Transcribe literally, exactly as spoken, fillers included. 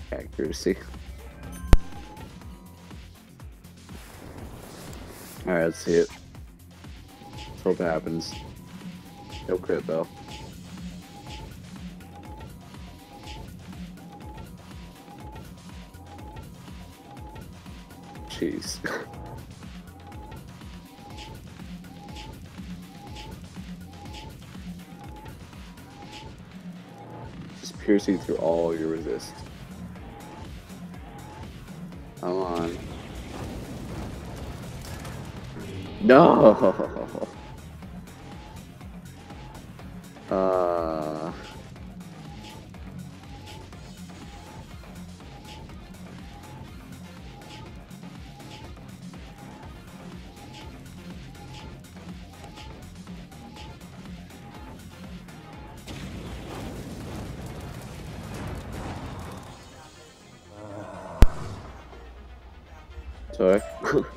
Accuracy. Alright, let's see it. Let's hope it happens. No crit though. Jeez. Just piercing through all your resist. Come on. No! Uh... Sorry.